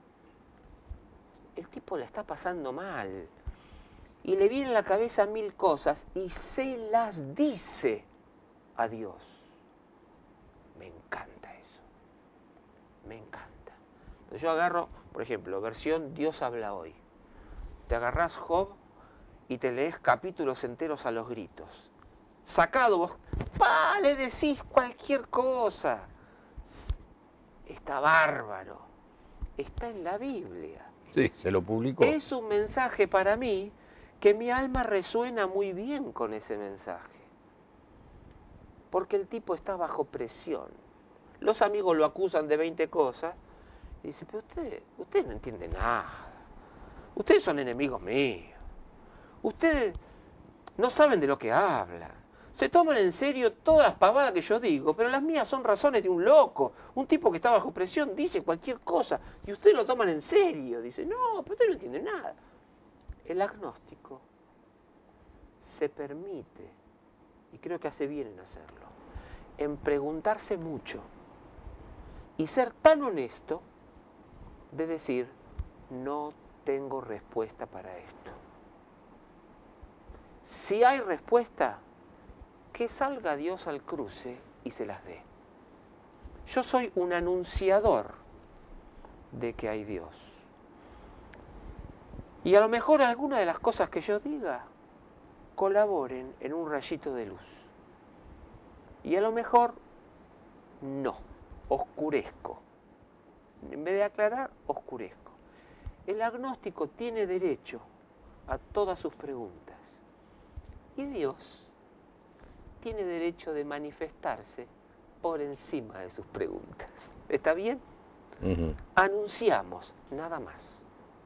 Speaker 2: El tipo la está pasando mal. Y le viene a la cabeza mil cosas y se las dice a Dios. Me encanta eso. Me encanta. Yo agarro, por ejemplo, versión Dios habla hoy. Te agarrás Job y te lees capítulos enteros a los gritos. Sacado vos, pa, le decís cualquier cosa. Está bárbaro. Está en la Biblia.
Speaker 1: Sí, se lo publicó.
Speaker 2: Es un mensaje para mí que mi alma resuena muy bien con ese mensaje. Porque el tipo está bajo presión. Los amigos lo acusan de veinte cosas y dice, pero usted, usted no entiende nada. Ustedes son enemigos míos. Ustedes no saben de lo que hablan. Se toman en serio todas las pavadas que yo digo, pero las mías son razones de un loco. Un tipo que está bajo presión dice cualquier cosa y ustedes lo toman en serio. Dice, no, pero usted no entiende nada. El agnóstico se permite, y creo que hace bien en hacerlo, en preguntarse mucho y ser tan honesto de decir, no tengo respuesta para esto. Si hay respuesta, que salga Dios al cruce y se las dé. Yo soy un anunciador de que hay Dios. Y a lo mejor alguna de las cosas que yo diga colaboren en un rayito de luz. Y a lo mejor no, oscurezco. En vez de aclarar, oscurezco. El agnóstico tiene derecho a todas sus preguntas. Y Dios tiene derecho de manifestarse por encima de sus preguntas. ¿Está bien? Uh-huh. Anunciamos, nada más.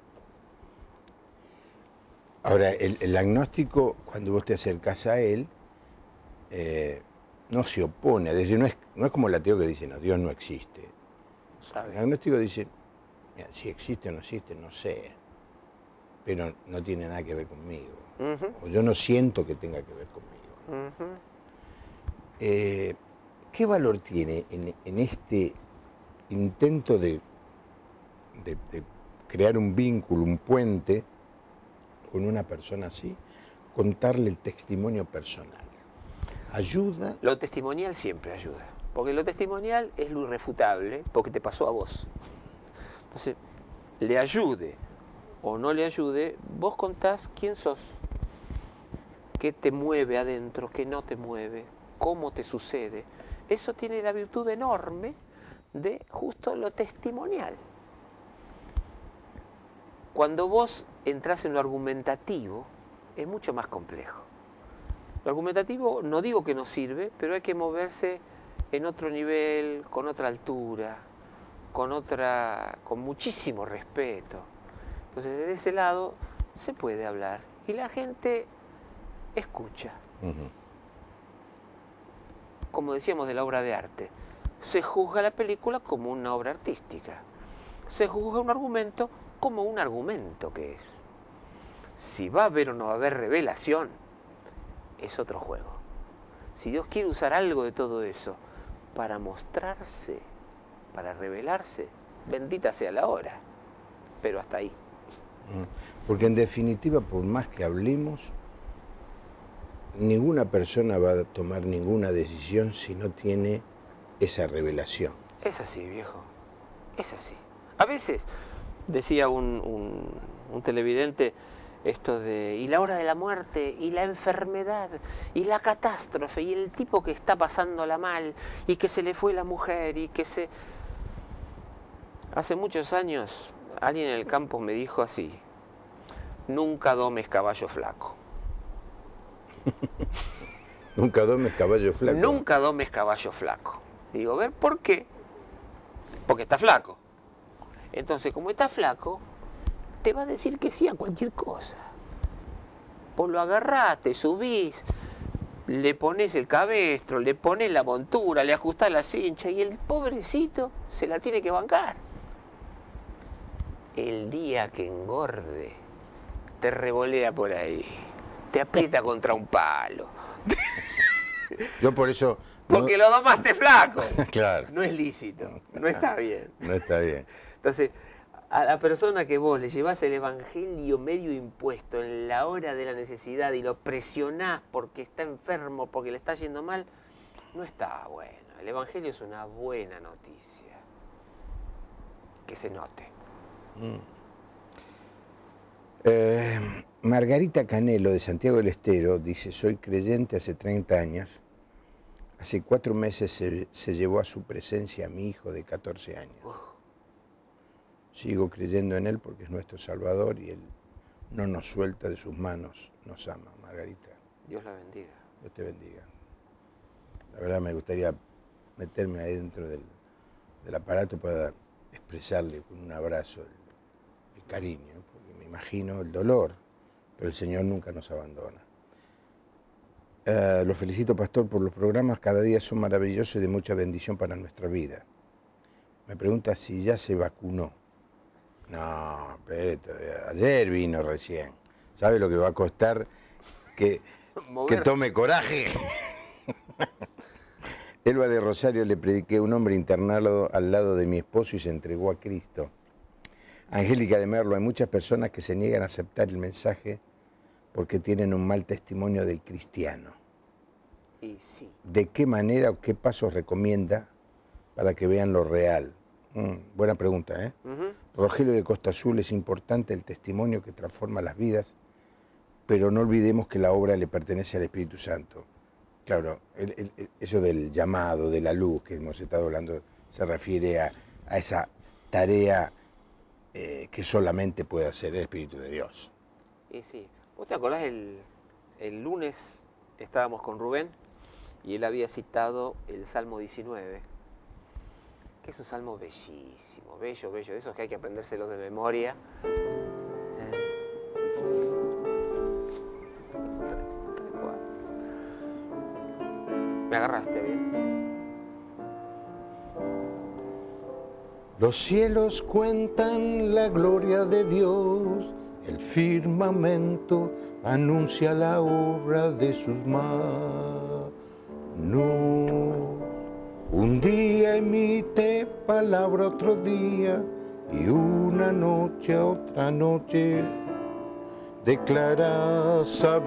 Speaker 1: Ahora, el, el agnóstico, cuando vos te acercás a él, eh, no se opone. Es decir, no es, no es como el ateo que dice, no, Dios no existe. ¿Sabe? El agnóstico dice, mira, si existe o no existe, no sé, pero no tiene nada que ver conmigo. Uh-huh. O yo no siento que tenga que ver conmigo. Uh-huh. Eh, ¿Qué valor tiene en, en este intento de, de, de crear un vínculo, un puente con una persona así, contarle el testimonio personal? ¿Ayuda?
Speaker 2: Lo testimonial siempre ayuda, porque lo testimonial es lo irrefutable, porque te pasó a vos. Entonces, le ayude o no le ayude, vos contás quién sos, qué te mueve adentro, qué no te mueve, cómo te sucede. Eso tiene la virtud enorme de justo lo testimonial. Cuando vos entrás en lo argumentativo, es mucho más complejo. Lo argumentativo no digo que no sirve, pero hay que moverse en otro nivel, con otra altura, con otra, con muchísimo respeto. Entonces, desde ese lado se puede hablar y la gente escucha. Uh-huh. Como decíamos de la obra de arte, se juzga la película como una obra artística. Se juzga un argumento como un argumento que es. Si va a haber o no va a haber revelación, es otro juego. Si Dios quiere usar algo de todo eso para mostrarse, para revelarse, bendita sea la hora. Pero hasta ahí.
Speaker 1: Porque en definitiva, por más que hablemos, ninguna persona va a tomar ninguna decisión si no tiene esa revelación.
Speaker 2: Es así, viejo. Es así. A veces, decía un, un, un televidente, esto de, y la hora de la muerte, y la enfermedad, y la catástrofe, y el tipo que está pasándola mal, y que se le fue la mujer, y que se... Hace muchos años, alguien en el campo me dijo así, nunca domes caballo flaco.
Speaker 1: Nunca domes caballo flaco.
Speaker 2: Nunca domes caballo flaco. Digo, a ver, ¿por qué? Porque está flaco. Entonces, como está flaco, te va a decir que sí a cualquier cosa. Vos lo agarrás, te subís, le pones el cabestro, le pones la montura, le ajustás la cincha y el pobrecito se la tiene que bancar. El día que engorde, te revolea por ahí, te aprieta contra un palo.
Speaker 1: Yo por eso...
Speaker 2: Porque no... lo domaste flaco.
Speaker 1: Claro.
Speaker 2: No es lícito, no está bien.
Speaker 1: No está bien.
Speaker 2: Entonces, a la persona que vos le llevás el evangelio medio impuesto en la hora de la necesidad y lo presionás porque está enfermo, porque le está yendo mal, no está bueno. El evangelio es una buena noticia. que se note.
Speaker 1: Mm. Eh, Margarita Canelo, de Santiago del Estero, dice: soy creyente hace treinta años. Hace cuatro meses se, se llevó a su presencia a mi hijo de catorce años. Uf. Sigo creyendo en él porque es nuestro Salvador y él no nos suelta de sus manos, nos ama. Margarita.
Speaker 2: Dios la bendiga.
Speaker 1: Dios te bendiga. La verdad me gustaría meterme ahí dentro del, del aparato para expresarle con un abrazo el, el cariño, porque me imagino el dolor, pero el Señor nunca nos abandona. Uh, lo felicito, pastor, por los programas, cada día son maravillosos y de mucha bendición para nuestra vida. Me pregunta si ya se vacunó. No, pero ayer vino recién. ¿Sabe lo que va a costar que, que tome coraje? Elba de Rosario: le prediqué a un hombre internado al lado de mi esposo y se entregó a Cristo. Angélica de Merlo: hay muchas personas que se niegan a aceptar el mensaje porque tienen un mal testimonio del cristiano.
Speaker 2: Y sí.
Speaker 1: ¿De qué manera o qué pasos recomienda para que vean lo real? Mm, buena pregunta, ¿eh? Uh-huh. Rogelio de Costa Azul: es importante el testimonio que transforma las vidas, pero no olvidemos que la obra le pertenece al Espíritu Santo. Claro, el, el, eso del llamado, de la luz que hemos estado hablando, se refiere a, a esa tarea eh, que solamente puede hacer el Espíritu de Dios.
Speaker 2: Y sí. ¿Vos te acordás el, el lunes estábamos con Rubén y él había citado el Salmo diecinueve, que es un salmo bellísimo, bello, bello, de esos que hay que aprendérselos de memoria. Me agarraste bien.
Speaker 1: Los cielos cuentan la gloria de Dios, el firmamento anuncia la obra de sus manos. Un día emite palabra otro día y una noche otra noche declara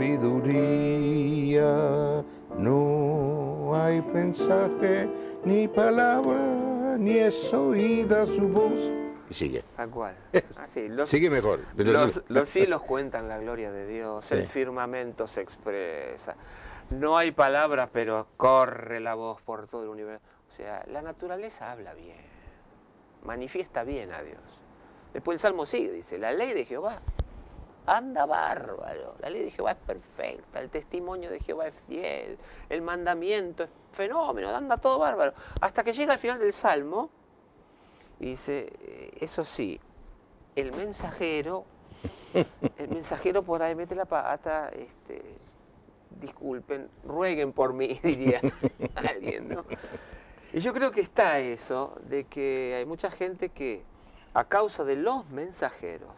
Speaker 1: sabiduría. No hay mensaje ni palabra ni es oída su voz. Y sigue.
Speaker 2: Tal cual. Así, los,
Speaker 1: sigue mejor.
Speaker 2: Pero los, los cielos cuentan la gloria de Dios, sí. El firmamento se expresa. No hay palabras, pero corre la voz por todo el universo. O sea, la naturaleza habla bien, manifiesta bien a Dios. Después el Salmo sigue, dice: la ley de Jehová anda bárbaro, la ley de Jehová es perfecta, el testimonio de Jehová es fiel, el mandamiento es fenómeno, anda todo bárbaro. Hasta que llega al final del Salmo y dice: eso sí, el mensajero, el mensajero por ahí mete la pata, este, disculpen, rueguen por mí, diría alguien, ¿no? Y yo creo que está eso, de que hay mucha gente que, a causa de los mensajeros,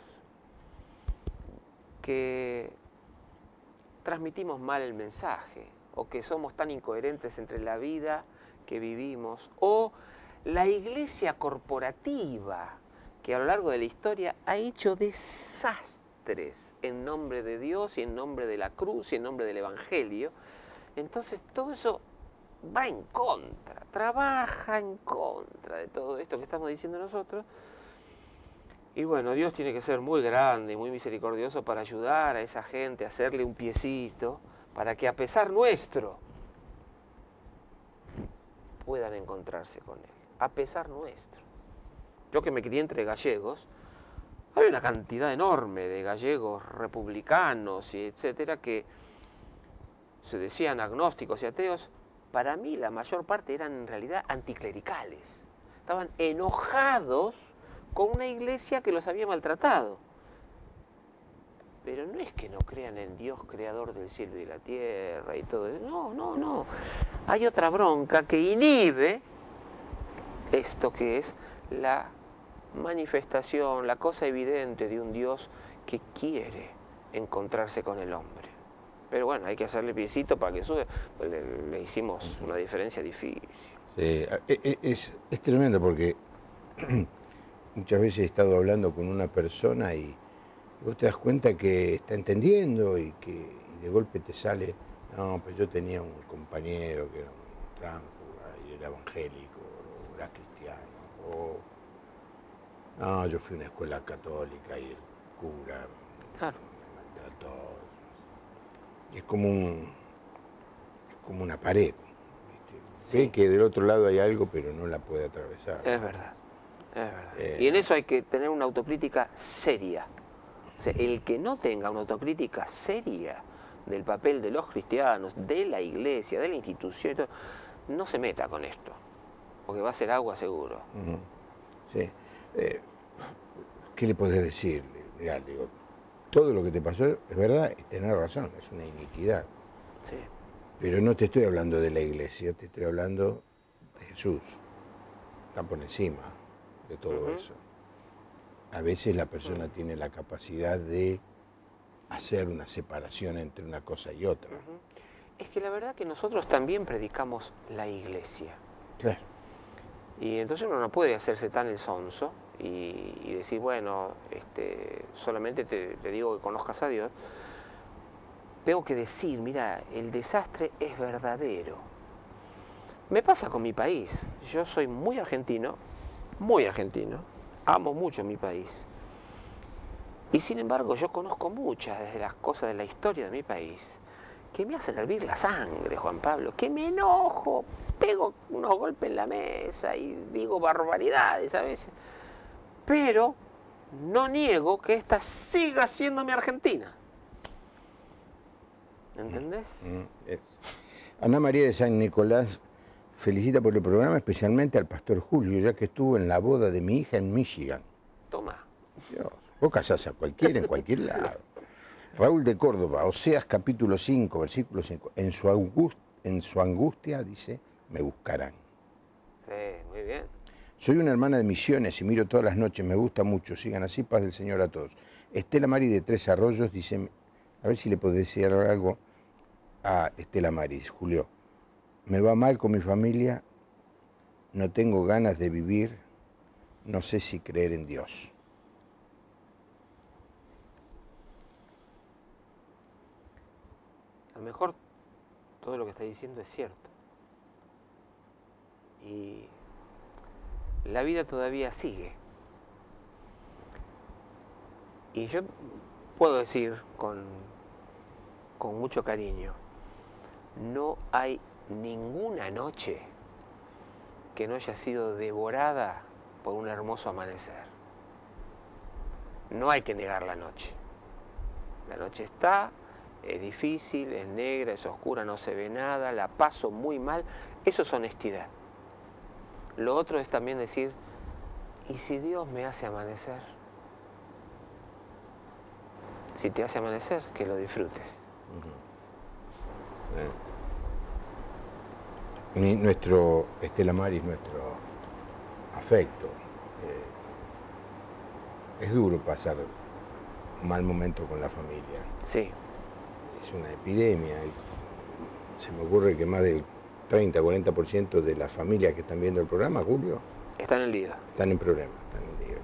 Speaker 2: que transmitimos mal el mensaje, o que somos tan incoherentes entre la vida que vivimos, o la iglesia corporativa, que a lo largo de la historia ha hecho desastres en nombre de Dios y en nombre de la cruz y en nombre del Evangelio. Entonces todo eso va en contra, trabaja en contra de todo esto que estamos diciendo nosotros. Y bueno, Dios tiene que ser muy grande y muy misericordioso para ayudar a esa gente, a hacerle un piecito, para que a pesar nuestro puedan encontrarse con Él. A pesar nuestro. Yo que me crié entre gallegos, hay una cantidad enorme de gallegos republicanos y etcétera que se decían agnósticos y ateos. Para mí la mayor parte eran en realidad anticlericales. Estaban enojados con una iglesia que los había maltratado. Pero no es que no crean en Dios creador del cielo y de la tierra y todo eso. No, no, no. Hay otra bronca que inhibe esto que es la manifestación, la cosa evidente de un Dios que quiere encontrarse con el hombre. Pero bueno, hay que hacerle piecito para que sube. Pues le, le hicimos una diferencia difícil.
Speaker 1: Sí, es, es tremendo porque muchas veces he estado hablando con una persona y vos te das cuenta que está entendiendo y que y de golpe te sale: no, pues yo tenía un compañero que era un tránsfuga y era evangélico, o era cristiano, o... No, yo fui a una escuela católica y el cura
Speaker 2: Claro.
Speaker 1: me maltrató. Y es como un, es como una pared. ¿Viste? Sé
Speaker 2: Sí.
Speaker 1: que del otro lado hay algo, pero no la puede atravesar.
Speaker 2: Es verdad, es verdad.
Speaker 1: Eh.
Speaker 2: Y en eso hay que tener una autocrítica seria. O sea, el que no tenga una autocrítica seria del papel de los cristianos, de la iglesia, de la institución, y todo, no se meta con esto, porque va a ser agua seguro.
Speaker 1: Ujú. Sí. Eh, ¿Qué le podés decir? Mirá, digo, todo lo que te pasó es verdad y tenés razón, es una iniquidad.
Speaker 2: Sí.
Speaker 1: Pero no te estoy hablando de la iglesia, te estoy hablando de Jesús. Está por encima de todo
Speaker 2: Ujú.
Speaker 1: eso. A veces la persona
Speaker 2: Ujú.
Speaker 1: tiene la capacidad de hacer una separación entre una cosa y otra.
Speaker 2: Ujú. Es que la verdad que nosotros también predicamos la iglesia.
Speaker 1: Claro.
Speaker 2: Y entonces uno no puede hacerse tan el sonso y, y decir, bueno, este, solamente te, te digo que conozcas a Dios. Tengo que decir, mira, el desastre es verdadero. Me pasa con mi país. Yo soy muy argentino, muy argentino. Amo mucho mi país. Y sin embargo, yo conozco muchas de las cosas de la historia de mi país que me hacen hervir la sangre, Juan Pablo, que me enojo, pego unos golpes en la mesa y digo barbaridades a veces. Pero no niego que esta siga siendo mi Argentina. ¿Entendés?
Speaker 1: Mm, es. Ana María de San Nicolás felicita por el programa, especialmente al pastor Julio, ya que estuvo en la boda de mi hija en Michigan.
Speaker 2: Toma.
Speaker 1: Dios, vos casás a cualquiera en cualquier lado. Raúl de Córdoba, Oseas capítulo cinco, versículo cinco. En su, angust, en su angustia, dice, me buscarán.
Speaker 2: Sí, muy bien.
Speaker 1: Soy una hermana de Misiones y miro todas las noches, me gusta mucho. Sigan así, paz del Señor a todos. Estela Mari de Tres Arroyos dice, a ver si le podés decir algo a Estela Mari. Julio, me va mal con mi familia, no tengo ganas de vivir, no sé si creer en Dios.
Speaker 2: A lo mejor todo lo que está diciendo es cierto. Y la vida todavía sigue. Y yo puedo decir con, con mucho cariño, no hay ninguna noche que no haya sido devorada por un hermoso amanecer. No hay que negar la noche. La noche está, es difícil, es negra, es oscura, no se ve nada, la paso muy mal. Eso es honestidad. Lo otro es también decir, ¿y si Dios me hace amanecer? Si te hace amanecer, que lo disfrutes.
Speaker 1: Uh-huh. eh. Nuestro, Estela Maris, nuestro afecto. Eh, es duro pasar un mal momento con la familia.
Speaker 2: Sí.
Speaker 1: Es una epidemia. Y se me ocurre que más del treinta, cuarenta por ciento de las familias que están viendo el programa, Julio,
Speaker 2: Están en lío.
Speaker 1: están en problemas, están en lío.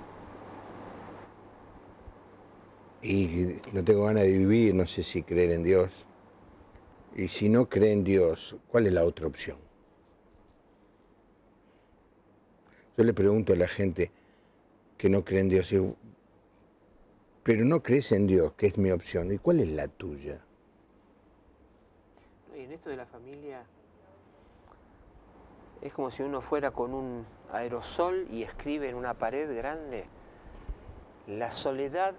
Speaker 1: Y no tengo ganas de vivir, no sé si creer en Dios. Y si no cree en Dios, ¿cuál es la otra opción? Yo le pregunto a la gente que no cree en Dios, digo, pero no crees en Dios, que es mi opción, ¿y cuál es la tuya?
Speaker 2: Y en esto de la familia, es como si uno fuera con un aerosol y escribe en una pared grande, la soledad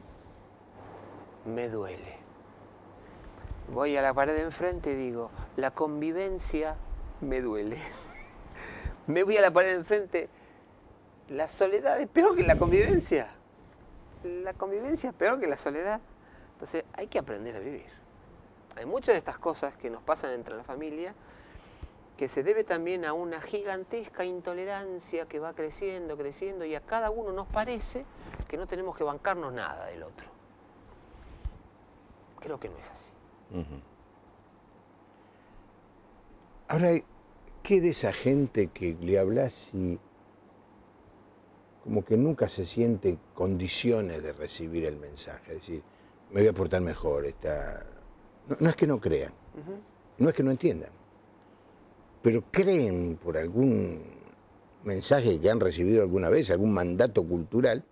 Speaker 2: me duele. Voy a la pared de enfrente y digo, la convivencia me duele. Me voy a la pared de enfrente, la soledad es peor que la convivencia. La convivencia es peor que la soledad. Entonces hay que aprender a vivir. Hay muchas de estas cosas que nos pasan entre la familia que se debe también a una gigantesca intolerancia que va creciendo, creciendo, y a cada uno nos parece que no tenemos que bancarnos nada del otro. Creo que no es así.
Speaker 1: Uh-huh. Ahora, ¿qué de esa gente que le hablas y como que nunca se siente en condiciones de recibir el mensaje? Es decir, me voy a portar mejor. Está... No, no es que no crean, uh-huh. No es que no entiendan, pero creen por algún mensaje que han recibido alguna vez, algún mandato cultural,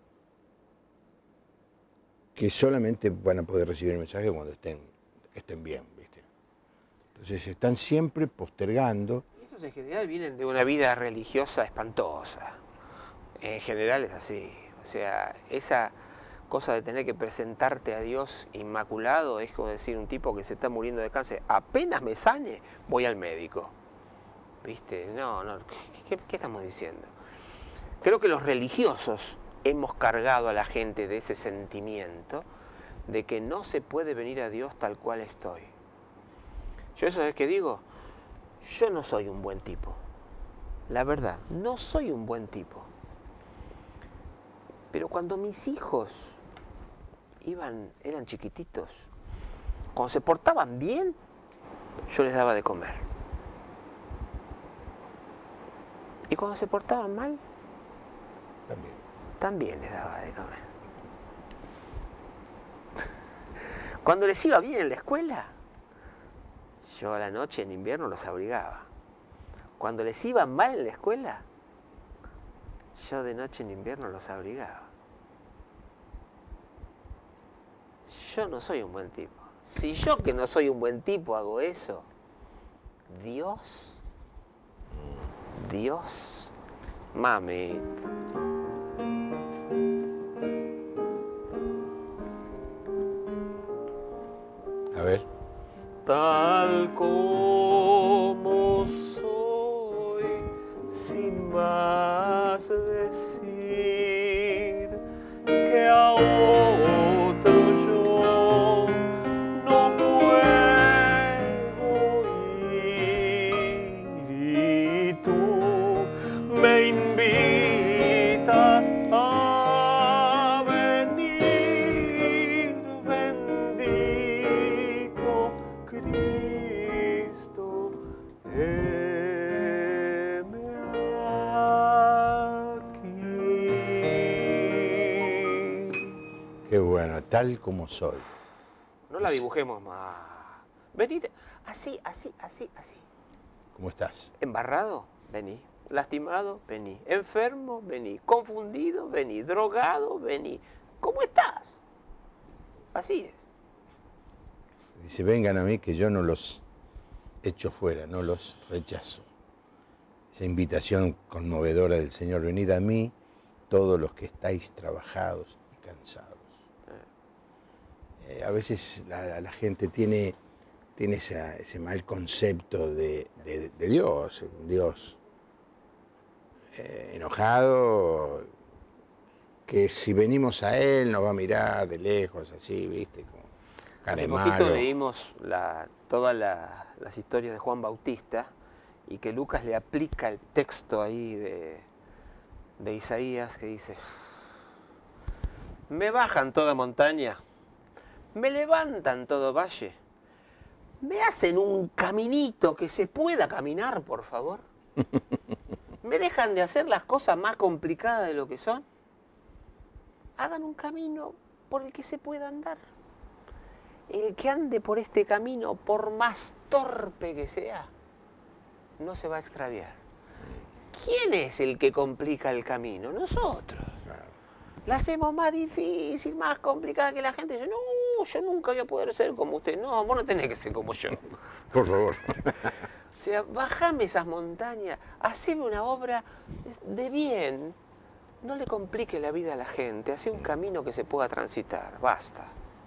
Speaker 1: que solamente van a poder recibir el mensaje cuando estén, estén bien, ¿viste? Entonces están siempre postergando.
Speaker 2: Esos en general vienen de una vida religiosa espantosa. En general es así. O sea, esa cosa de tener que presentarte a Dios inmaculado es como decir un tipo que se está muriendo de cáncer. Apenas me sane, voy al médico. ¿Viste? No, no. ¿Qué, qué estamos diciendo? Creo que los religiosos hemos cargado a la gente de ese sentimiento de que no se puede venir a Dios tal cual estoy. Yo eso es que digo, yo no soy un buen tipo. La verdad, no soy un buen tipo. Pero cuando mis hijos iban, eran chiquititos, cuando se portaban bien, yo les daba de comer. Y cuando se portaban mal,
Speaker 1: También.
Speaker 2: también les daba de comer. Cuando les iba bien en la escuela, yo a la noche en invierno los abrigaba. Cuando les iba mal en la escuela, yo de noche en invierno los abrigaba. Yo no soy un buen tipo. Si yo que no soy un buen tipo hago eso, Dios, Dios, mami.
Speaker 1: A ver.
Speaker 2: Tal como soy, sin más decir que a otro yo no puedo ir, y tú me invitas a venir, bendito Cristo, heme aquí.
Speaker 1: Qué bueno, tal como soy.
Speaker 2: No la dibujemos más. Venid, así, así, así, así.
Speaker 1: ¿Cómo estás?
Speaker 2: Embarrado, vení. Lastimado, vení. Enfermo, vení. Confundido, vení. Drogado, vení. ¿Cómo estás? Así es.
Speaker 1: Dice, vengan a mí que yo no los echo fuera, no los rechazo. Esa invitación conmovedora del Señor, venid a mí todos los que estáis trabajados y cansados. Eh, a veces la, la gente tiene, tiene esa, ese mal concepto de, de, de Dios, un Dios eh, enojado, que si venimos a Él nos va a mirar de lejos, así, ¿viste? Como cara
Speaker 2: Hace
Speaker 1: de
Speaker 2: poquito
Speaker 1: malo.
Speaker 2: leímos la, todas la, las historias de Juan Bautista y que Lucas le aplica el texto ahí de, de Isaías que dice: me bajan toda montaña, me levantan todo valle, me hacen un caminito que se pueda caminar, por favor. Me dejan de hacer las cosas más complicadas de lo que son. Hagan un camino por el que se pueda andar. El que ande por este camino, por más torpe que sea, no se va a extraviar. ¿Quién es el que complica el camino? Nosotros. La hacemos más difícil, más complicada que la gente. Dice, no, yo nunca voy a poder ser como usted. No, vos no tenés que ser como yo.
Speaker 1: Por favor.
Speaker 2: O sea, bajame esas montañas, haceme una obra de bien. No le complique la vida a la gente, hace un camino que se pueda transitar, basta.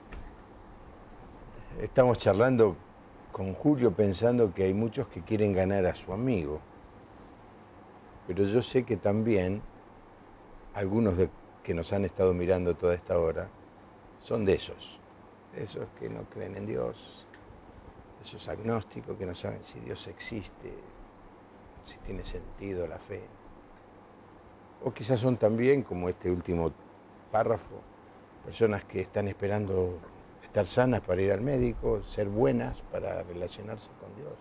Speaker 1: Estamos charlando con Julio pensando que hay muchos que quieren ganar a su amigo. Pero yo sé que también algunos de que nos han estado mirando toda esta hora son de esos, de esos que no creen en Dios, esos agnósticos que no saben si Dios existe, si tiene sentido la fe. O quizás son también, como este último párrafo, personas que están esperando estar sanas para ir al médico, ser buenas para relacionarse con Dios.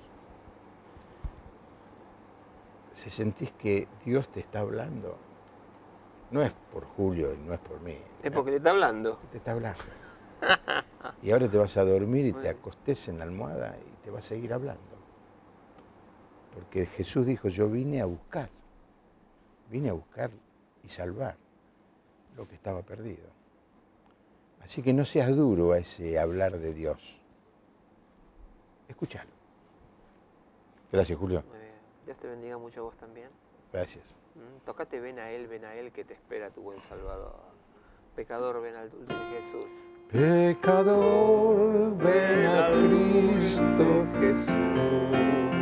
Speaker 1: Si sentís que Dios te está hablando, no es por Julio, no es por mí.
Speaker 2: Es porque le está hablando.
Speaker 1: Te está hablando. Y ahora te vas a dormir y te acostés en la almohada y te va a seguir hablando. Porque Jesús dijo, yo vine a buscar vine a buscar y salvar lo que estaba perdido. Así que no seas duro a ese hablar de Dios. Escúchalo. Gracias, Julio.
Speaker 2: Muy bien. Dios te bendiga mucho a vos también.
Speaker 1: Gracias.
Speaker 2: Mm, Tocate, ven a Él, ven a Él, que te espera tu buen Salvador. Pecador, ven al dulce Jesús.
Speaker 1: Pecador, ven a Cristo
Speaker 2: Jesús.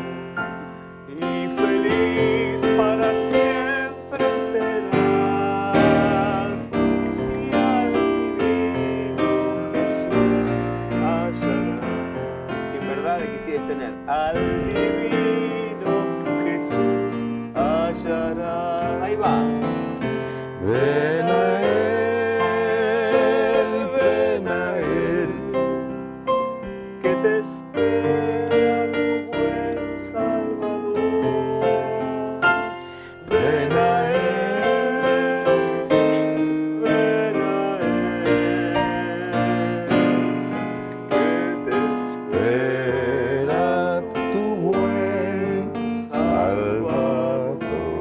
Speaker 2: Y feliz para siempre serás. Si al divino Jesús hallarás. Si en verdad quisieras tener al divino Jesús hallarás. Ahí va.
Speaker 1: ven a Él, ven a Él,
Speaker 2: Que te espera tu buen Salvador. Ven a Él, ven a Él, que te
Speaker 1: espera tu buen Salvador.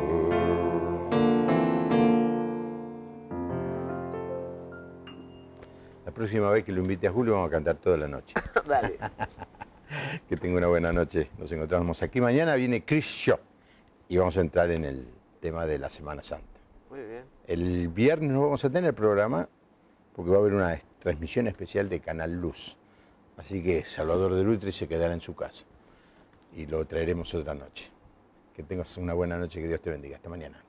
Speaker 1: La próxima vez que lo invite a Julio vamos a cantar toda la noche.
Speaker 2: Dale.
Speaker 1: Que tenga una buena noche. Nos encontramos aquí. Mañana viene Chris Shaw y vamos a entrar en el tema de la Semana Santa.
Speaker 2: Muy bien.
Speaker 1: El viernes no vamos a tener programa porque va a haber una transmisión especial de Canal Luz. Así que Salvador de Lutri se quedará en su casa y lo traeremos otra noche. Que tengas una buena noche, que Dios te bendiga. Hasta mañana.